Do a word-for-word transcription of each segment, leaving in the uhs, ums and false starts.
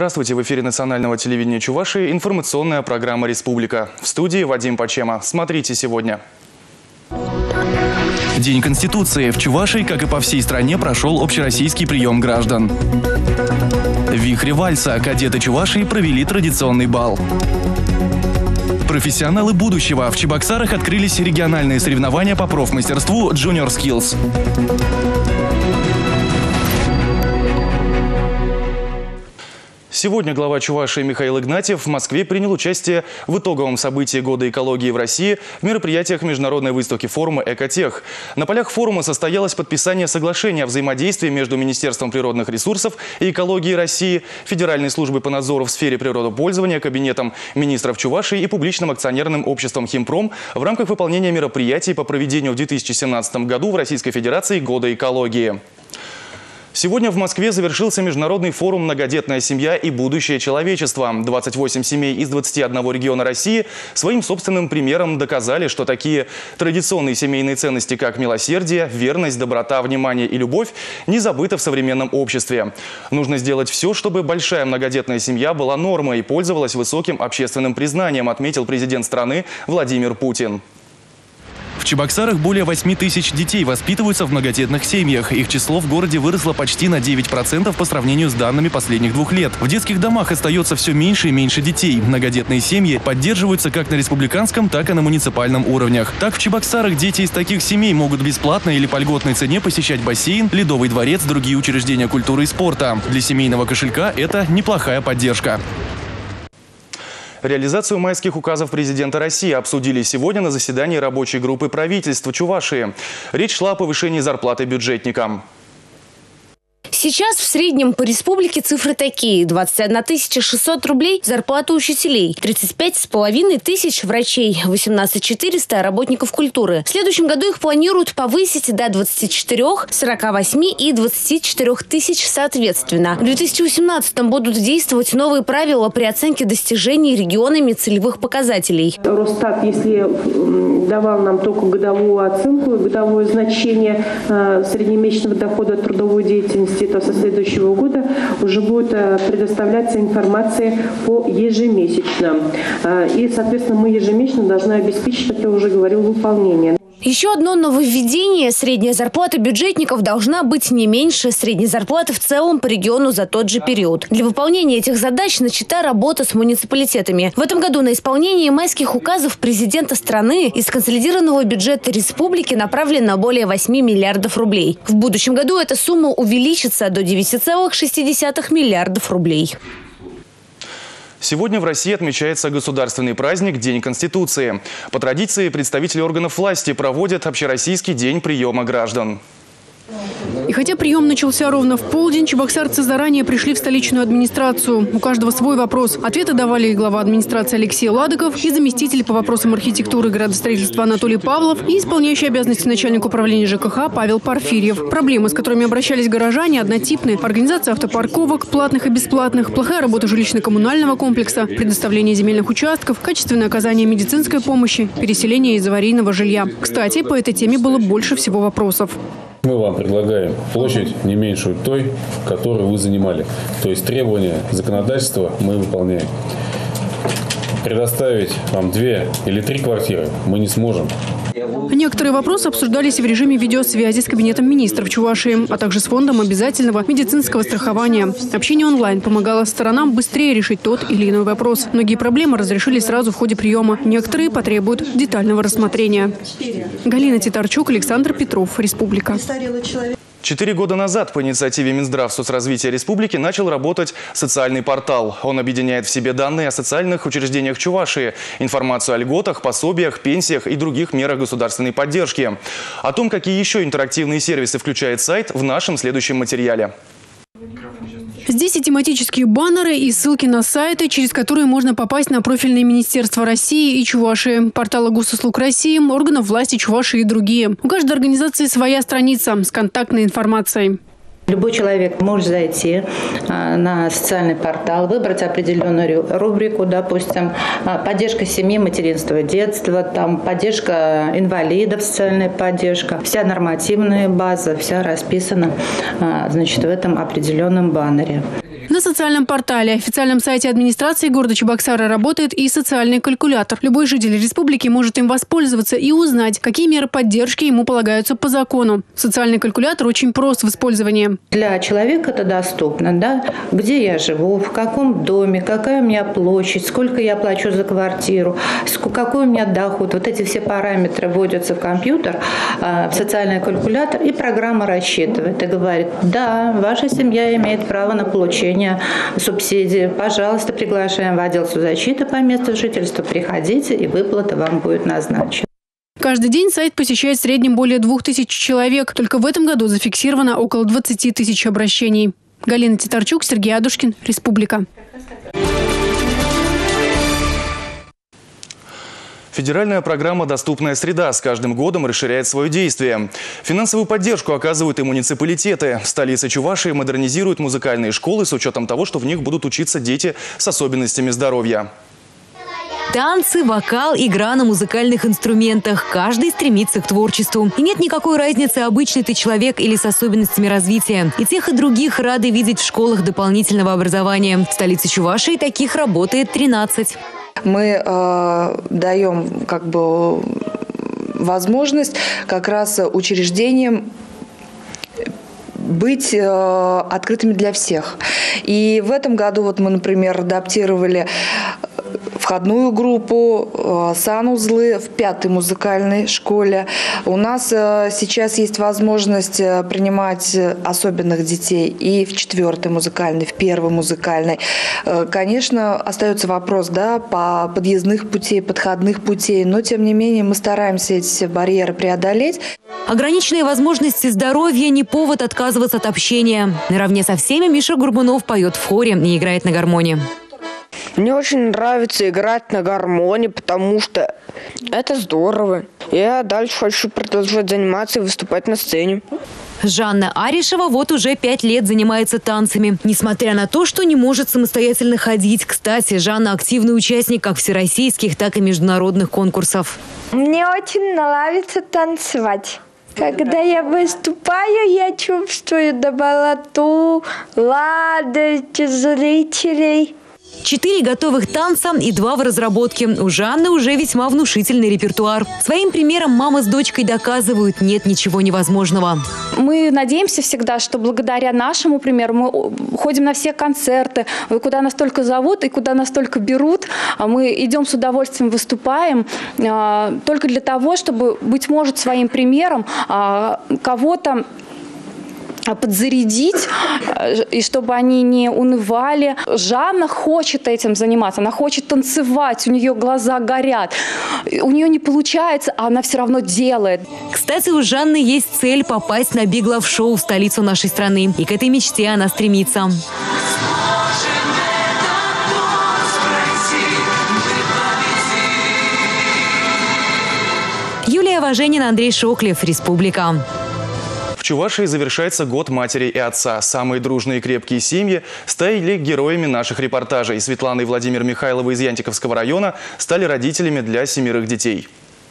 Здравствуйте! В эфире национального телевидения Чувашии информационная программа «Республика». В студии Вадим Почема. Смотрите сегодня. День Конституции. В Чувашии, как и по всей стране, прошел общероссийский прием граждан. В вихре вальса кадеты Чувашии провели традиционный бал. Профессионалы будущего. В Чебоксарах открылись региональные соревнования по профмастерству Junior Skills. Сегодня глава Чувашии Михаил Игнатьев в Москве принял участие в итоговом событии Года экологии в России в мероприятиях международной выставки форума «Экотех». На полях форума состоялось подписание соглашения о взаимодействии между Министерством природных ресурсов и экологии России, Федеральной службой по надзору в сфере природопользования, Кабинетом министров Чувашии и публичным акционерным обществом «Химпром» в рамках выполнения мероприятий по проведению в две тысячи семнадцатом году в Российской Федерации Года экологии. Сегодня в Москве завершился международный форум «Многодетная семья и будущее человечества». двадцать восемь семей из двадцати одного региона России своим собственным примером доказали, что такие традиционные семейные ценности, как милосердие, верность, доброта, внимание и любовь, не забыты в современном обществе. Нужно сделать все, чтобы большая многодетная семья была нормой и пользовалась высоким общественным признанием, отметил президент страны Владимир Путин. В Чебоксарах более восьми тысяч детей воспитываются в многодетных семьях. Их число в городе выросло почти на девять процентов по сравнению с данными последних двух лет. В детских домах остается все меньше и меньше детей. Многодетные семьи поддерживаются как на республиканском, так и на муниципальном уровнях. Так, в Чебоксарах дети из таких семей могут бесплатно или по льготной цене посещать бассейн, Ледовый дворец, другие учреждения культуры и спорта. Для семейного кошелька это неплохая поддержка. Реализацию майских указов президента России обсудили сегодня на заседании рабочей группы правительства Чувашии. Речь шла о повышении зарплаты бюджетникам. Сейчас в среднем по республике цифры такие. двадцать одна тысяча шестьсот рублей зарплата учителей, тридцать пять с половиной тысяч врачей, восемнадцать тысяч четыреста работников культуры. В следующем году их планируют повысить до двадцати четырёх, сорока восьми и двадцати четырёх тысяч соответственно. В две тысячи восемнадцатом будут действовать новые правила при оценке достижений регионами целевых показателей. Росстат, если давал нам только годовую оценку, годовое значение среднемесячного дохода от трудовой деятельности, то со следующего года уже будет предоставляться информация по ежемесячно. И, соответственно, мы ежемесячно должны обеспечить, как я уже говорил, выполнение. Еще одно нововведение. Средняя зарплата бюджетников должна быть не меньше средней зарплаты в целом по региону за тот же период. Для выполнения этих задач начата работа с муниципалитетами. В этом году на исполнение майских указов президента страны из консолидированного бюджета республики направлено более восьми миллиардов рублей. В будущем году эта сумма увеличится до девяти целых шести десятых миллиардов рублей. Сегодня в России отмечается государственный праздник День Конституции. По традиции представители органов власти проводят общероссийский день приема граждан. И хотя прием начался ровно в полдень, чебоксарцы заранее пришли в столичную администрацию. У каждого свой вопрос. Ответы давали и глава администрации Алексей Ладыков, и заместитель по вопросам архитектуры и градостроительства Анатолий Павлов, и исполняющий обязанности начальника управления ЖКХ Павел Порфирьев. Проблемы, с которыми обращались горожане, однотипны. Организация автопарковок, платных и бесплатных, плохая работа жилищно-коммунального комплекса, предоставление земельных участков, качественное оказание медицинской помощи, переселение из аварийного жилья. Кстати, по этой теме было больше всего вопросов. Мы вам предлагаем площадь не меньшую той, которую вы занимали. То есть требования законодательства мы выполняем. Предоставить вам две или три квартиры мы не сможем. Некоторые вопросы обсуждались в режиме видеосвязи с Кабинетом министров Чувашии, а также с Фондом обязательного медицинского страхования. Общение онлайн помогало сторонам быстрее решить тот или иной вопрос. Многие проблемы разрешились сразу в ходе приема. Некоторые потребуют детального рассмотрения. Галина Титарчук, Александр Петров, Республика. Четыре года назад по инициативе Минздрав соцразвития республики начал работать социальный портал. Он объединяет в себе данные о социальных учреждениях Чувашии, информацию о льготах, пособиях, пенсиях и других мерах государственной поддержки. О том, какие еще интерактивные сервисы включает сайт, в нашем следующем материале. Здесь и тематические баннеры, и ссылки на сайты, через которые можно попасть на профильные министерства России и Чувашии, порталы госуслуг России, органов власти Чувашии и другие. У каждой организации своя страница с контактной информацией. Любой человек может зайти на социальный портал, выбрать определенную рубрику, допустим, поддержка семьи, материнства, детства, там поддержка инвалидов, социальная поддержка. Вся нормативная база, вся расписана, значит, в этом определенном баннере. На социальном портале, официальном сайте администрации города Чебоксары работает и социальный калькулятор. Любой житель республики может им воспользоваться и узнать, какие меры поддержки ему полагаются по закону. Социальный калькулятор очень прост в использовании. Для человека это доступно, да? Где я живу, в каком доме, какая у меня площадь, сколько я плачу за квартиру, какой у меня доход. Вот эти все параметры вводятся в компьютер, в социальный калькулятор, и программа рассчитывает и говорит: да, ваша семья имеет право на получение субсидии. Пожалуйста, приглашаем в отдел соцзащиты по месту жительства. Приходите, и выплата вам будет назначена. Каждый день сайт посещает в среднем более двух тысяч человек. Только в этом году зафиксировано около двадцати тысяч обращений. Галина Титарчук, Сергей Адушкин, Республика. Федеральная программа «Доступная среда» с каждым годом расширяет свое действие. Финансовую поддержку оказывают и муниципалитеты. В столице Чувашии модернизируют музыкальные школы с учетом того, что в них будут учиться дети с особенностями здоровья. Танцы, вокал, игра на музыкальных инструментах. Каждый стремится к творчеству. И нет никакой разницы, обычный ты человек или с особенностями развития. И тех, и других рады видеть в школах дополнительного образования. В столице Чувашии таких работает тринадцать. Мы э, даем как бы возможность как раз учреждениям быть э, открытыми для всех. И в этом году вот мы, например, адаптировали входную группу, э, санузлы в пятой музыкальной школе. У нас э, сейчас есть возможность принимать особенных детей и в четвертой музыкальной, в первой музыкальной. Э, конечно, остается вопрос, да, по подъездных путей, подходных путей, но тем не менее мы стараемся эти барьеры преодолеть. Ограниченные возможности здоровья не повод отказываться от общения. Наравне со всеми Миша Горбунов поет в хоре и играет на гармоне. Мне очень нравится играть на гармоне, потому что это здорово. Я дальше хочу продолжать заниматься и выступать на сцене. Жанна Аришева вот уже пять лет занимается танцами. Несмотря на то, что не может самостоятельно ходить. Кстати, Жанна активный участник как всероссийских, так и международных конкурсов. Мне очень нравится танцевать. Когда я выступаю, я чувствую доброту, радость зрителей. Четыре готовых танца и два в разработке. У Жанны уже весьма внушительный репертуар. Своим примером мама с дочкой доказывают, нет ничего невозможного. Мы надеемся всегда, что благодаря нашему примеру мы ходим на все концерты, куда нас только зовут и куда нас только берут. Мы идем с удовольствием, выступаем только для того, чтобы, быть может, своим примером кого-то подзарядить, и чтобы они не унывали. Жанна хочет этим заниматься, она хочет танцевать, у нее глаза горят. У нее не получается, а она все равно делает. Кстати, у Жанны есть цель попасть на Big Love Show в столицу нашей страны. И к этой мечте она стремится. Юлия Важенина, Андрей Шоклев, Республика. В Чувашии завершается год матери и отца. Самые дружные и крепкие семьи стали героями наших репортажей. Светлана и Владимир Михайловы из Янтиковского района стали родителями для семерых детей.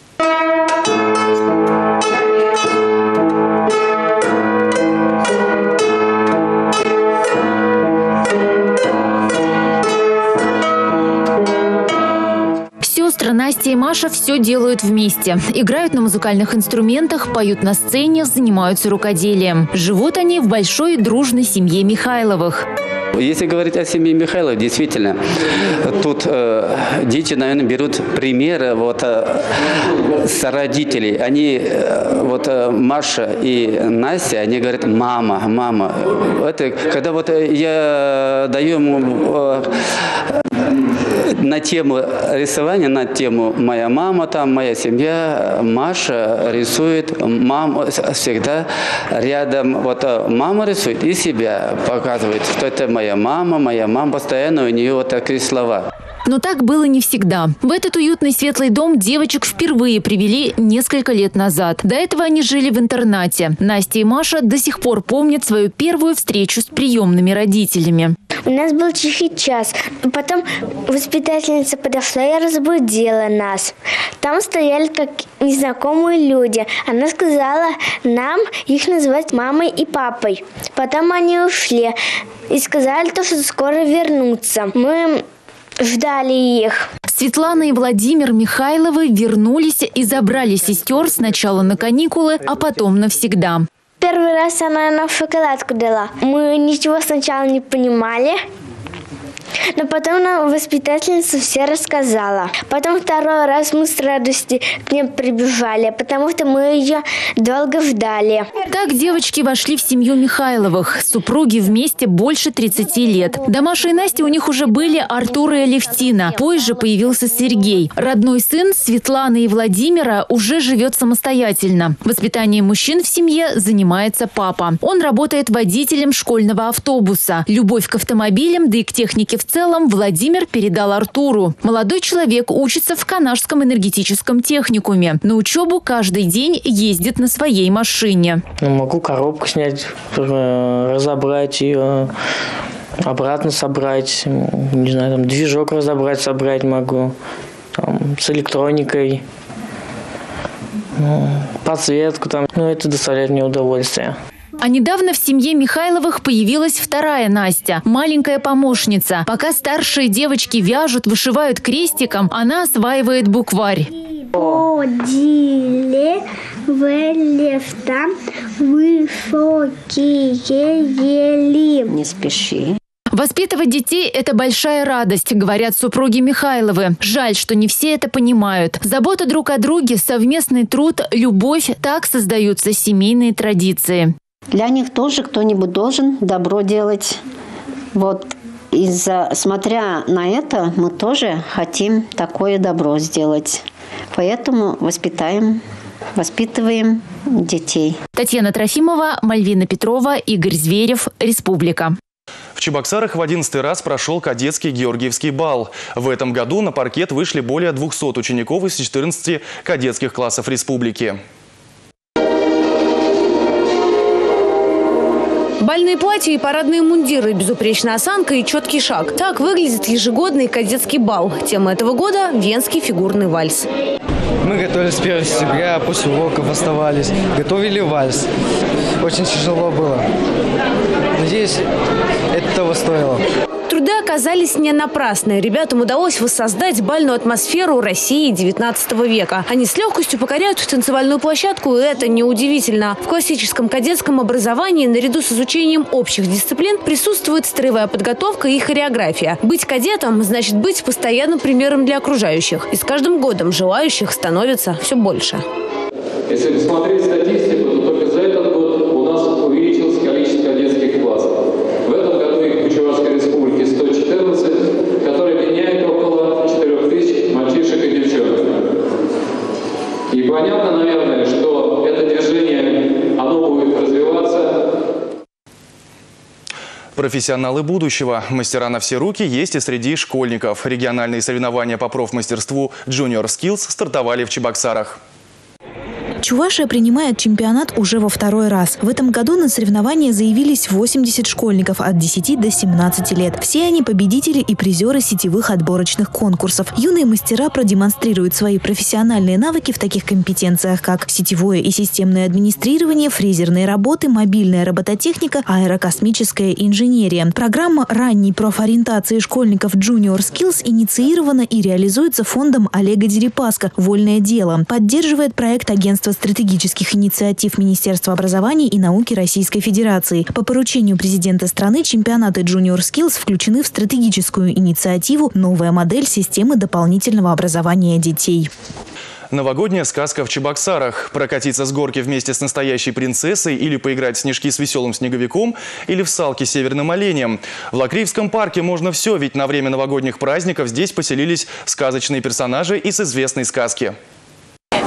Сестры Настя и Маша все делают вместе. Играют на музыкальных инструментах, поют на сцене, занимаются рукоделием. Живут они в большой дружной семье Михайловых. Если говорить о семье Михайлов, действительно, тут э, дети, наверное, берут примеры вот, э, с родителей. Они, э, вот э, Маша и Настя, они говорят: мама, мама. Это, когда вот я даю ему э, на тему рисования, на тему «моя мама», там «моя семья», Маша рисует, мама всегда рядом, вот мама рисует и себя показывает, что это моя мама, моя мама, постоянно у нее вот такие слова. В Но так было не всегда. В этот уютный светлый дом девочек впервые привели несколько лет назад. До этого они жили в интернате. Настя и Маша до сих пор помнят свою первую встречу с приемными родителями. У нас был тихий час. Потом воспитательница подошла и разбудила нас. Там стояли как незнакомые люди. Она сказала нам их называть мамой и папой. Потом они ушли и сказали, то, что скоро вернутся. Мы ждали их. Светлана и Владимир Михайловы вернулись и забрали сестер сначала на каникулы, а потом навсегда. Первый раз она нам шоколадку дала. Мы ничего сначала не понимали, но потом нам воспитательница все рассказала. Потом второй раз мы с радостью к ним прибежали, потому что мы ее долго ждали. Так девочки вошли в семью Михайловых. Супруги вместе больше тридцати лет. До Маши и Насти у них уже были Артур и Алевтина. Позже появился Сергей. Родной сын Светланы и Владимира уже живет самостоятельно. Воспитанием мужчин в семье занимается папа. Он работает водителем школьного автобуса. Любовь к автомобилям, да и к технике в целом Владимир передал Артуру. Молодой человек учится в Канашском энергетическом техникуме. На учебу каждый день ездит на своей машине. Могу коробку снять, разобрать ее, обратно собрать. Не знаю, там движок разобрать, собрать могу. Там, с электроникой, подсветку там. Ну, это доставляет мне удовольствие. А недавно в семье Михайловых появилась вторая Настя, маленькая помощница. Пока старшие девочки вяжут, вышивают крестиком, она осваивает букварь. Ходили в лифта высокие ели. Не спеши. Воспитывать детей – это большая радость, говорят супруги Михайловы. Жаль, что не все это понимают. Забота друг о друге, совместный труд, любовь – так создаются семейные традиции. Для них тоже кто-нибудь должен добро делать. Вот из-за, смотря на это, мы тоже хотим такое добро сделать. Поэтому воспитаем, воспитываем детей. Татьяна Трофимова, Мальвина Петрова, Игорь Зверев, Республика. В Чебоксарах в одиннадцатый раз прошел кадетский Георгиевский бал. В этом году на паркет вышли более двухсот учеников из четырнадцати кадетских классов республики. Бальные платья и парадные мундиры, безупречная осанка и четкий шаг. Так выглядит ежегодный кадетский бал. Тема этого года – венский фигурный вальс. Мы готовились с первого сентября, после уроков оставались, готовили вальс. Очень тяжело было. Надеюсь, это того стоило. Труды оказались не напрасны. Ребятам удалось воссоздать бальную атмосферу России девятнадцатого века. Они с легкостью покоряют танцевальную площадку, и это неудивительно. В классическом кадетском образовании наряду с изучением общих дисциплин присутствует строевая подготовка и хореография. Быть кадетом значит быть постоянным примером для окружающих. И с каждым годом желающих становится все больше. Если посмотреть статистику, то только за этот год у нас увеличилось количество кадетских классов. В этом году их в Чувашской республике сто четырнадцать, которые объединяют около четырёх тысяч мальчишек и девчонок. И понятно, наверное, что это движение, оно будет развиваться. Профессионалы будущего. Мастера на все руки есть и среди школьников. Региональные соревнования по профмастерству Junior Skills стартовали в Чебоксарах. Чувашия принимает чемпионат уже во второй раз. В этом году на соревнования заявились восемьдесят школьников от десяти до семнадцати лет. Все они победители и призеры сетевых отборочных конкурсов. Юные мастера продемонстрируют свои профессиональные навыки в таких компетенциях, как сетевое и системное администрирование, фрезерные работы, мобильная робототехника, аэрокосмическая инженерия. Программа ранней профориентации школьников Junior Skills инициирована и реализуется фондом Олега Дерипаска «Вольное дело». Поддерживает проект агентства стратегических инициатив Министерства образования и науки Российской Федерации. По поручению президента страны чемпионаты Junior Skills включены в стратегическую инициативу «Новая модель системы дополнительного образования детей». Новогодняя сказка в Чебоксарах. Прокатиться с горки вместе с настоящей принцессой или поиграть в снежки с веселым снеговиком или в салки с северным оленем. В Лакриевском парке можно все, ведь на время новогодних праздников здесь поселились сказочные персонажи из известной сказки.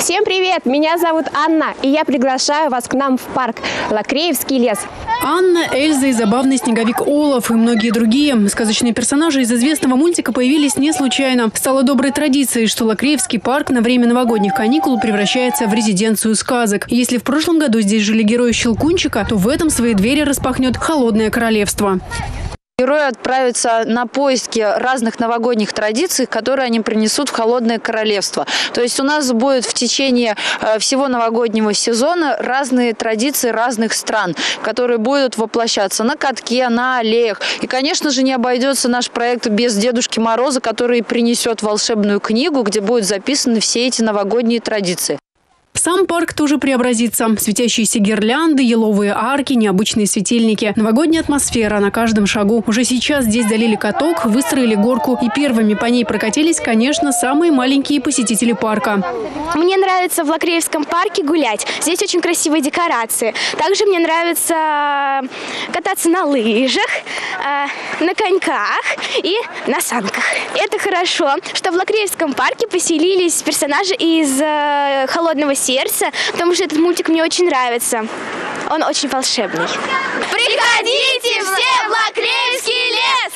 Всем привет! Меня зовут Анна, и я приглашаю вас к нам в парк Лакреевский лес. Анна, Эльза и забавный снеговик Олаф и многие другие сказочные персонажи из известного мультика появились не случайно. Стало доброй традицией, что Лакреевский парк на время новогодних каникул превращается в резиденцию сказок. Если в прошлом году здесь жили герои Щелкунчика, то в этом свои двери распахнет Холодное королевство. Герои отправятся на поиски разных новогодних традиций, которые они принесут в Холодное королевство. То есть у нас будет в течение всего новогоднего сезона разные традиции разных стран, которые будут воплощаться на катке, на аллеях. И, конечно же, не обойдется наш проект без Дедушки Мороза, который принесет волшебную книгу, где будут записаны все эти новогодние традиции. Сам парк тоже преобразится. Светящиеся гирлянды, еловые арки, необычные светильники. Новогодняя атмосфера на каждом шагу. Уже сейчас здесь залили каток, выстроили горку. И первыми по ней прокатились, конечно, самые маленькие посетители парка. Мне нравится в Лакреевском парке гулять. Здесь очень красивые декорации. Также мне нравится кататься на лыжах, на коньках и на санках. Это хорошо, что в Лакреевском парке поселились персонажи из «Холодного сердца», потому что этот мультик мне очень нравится. Он очень волшебный. Приходите все в Лакреевский лес!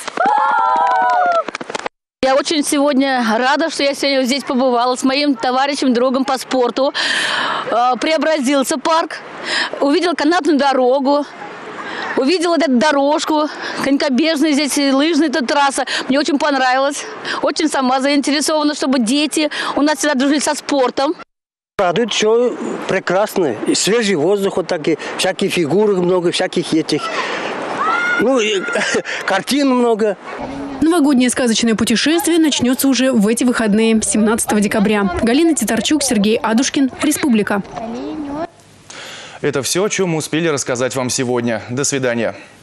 Я очень сегодня рада, что я сегодня здесь побывала с моим товарищем, другом по спорту. Преобразился парк, увидела канатную дорогу, увидела эту дорожку, конькобежная здесь, лыжная эта трасса. Мне очень понравилось. Очень сама заинтересована, чтобы дети у нас всегда дружили со спортом. Радует, все прекрасно. И свежий воздух, вот такие, всякие фигуры много, всяких этих. Ну, и картин много. Новогоднее сказочное путешествие начнется уже в эти выходные, семнадцатого декабря. Галина Титарчук, Сергей Адушкин, Республика. Это все, о чем мы успели рассказать вам сегодня. До свидания.